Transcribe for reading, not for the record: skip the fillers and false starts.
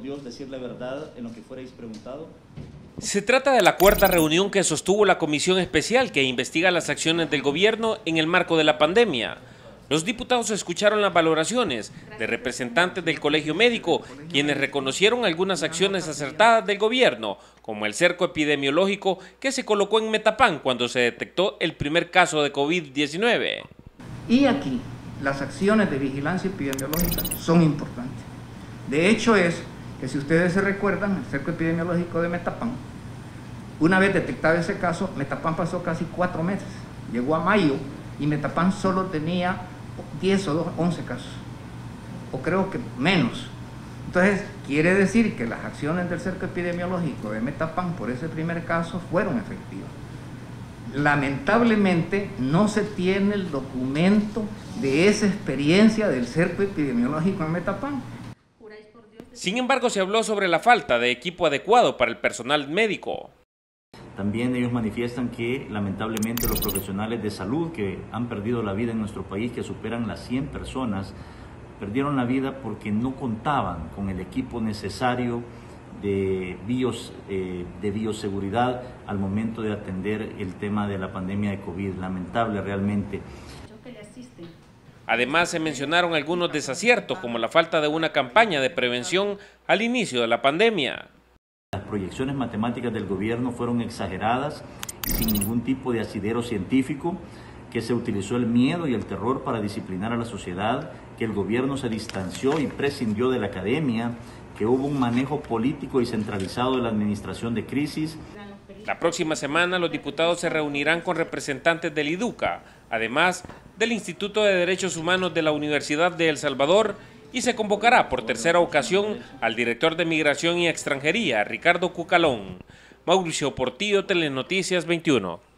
Dios decir la verdad en lo que fuerais preguntado? Se trata de la cuarta reunión que sostuvo la comisión especial que investiga las acciones del gobierno en el marco de la pandemia. Los diputados escucharon las valoraciones de representantes del Colegio Médico, quienes reconocieron algunas acciones acertadas del gobierno, como el cerco epidemiológico que se colocó en Metapán cuando se detectó el primer caso de COVID-19. Y aquí, las acciones de vigilancia epidemiológica son importantes. De hecho es que si ustedes se recuerdan, el cerco epidemiológico de Metapán, una vez detectado ese caso, Metapán pasó casi 4 meses. Llegó a mayo y Metapán solo tenía 10 o 11 casos, o creo que menos. Entonces, quiere decir que las acciones del cerco epidemiológico de Metapán por ese primer caso fueron efectivas. Lamentablemente, no se tiene el documento de esa experiencia del cerco epidemiológico en Metapán. Sin embargo, se habló sobre la falta de equipo adecuado para el personal médico. También ellos manifiestan que lamentablemente los profesionales de salud que han perdido la vida en nuestro país, que superan las 100 personas, perdieron la vida porque no contaban con el equipo necesario de bioseguridad al momento de atender el tema de la pandemia de COVID. Lamentable realmente. Además, se mencionaron algunos desaciertos, como la falta de una campaña de prevención al inicio de la pandemia. Las proyecciones matemáticas del gobierno fueron exageradas y sin ningún tipo de asidero científico, que se utilizó el miedo y el terror para disciplinar a la sociedad, que el gobierno se distanció y prescindió de la academia, que hubo un manejo político y centralizado de la administración de crisis. La próxima semana los diputados se reunirán con representantes del IDUCA, además del Instituto de Derechos Humanos de la Universidad de El Salvador, y se convocará por tercera ocasión al director de Migración y Extranjería, Ricardo Cucalón. Mauricio Portillo, Telenoticias 21.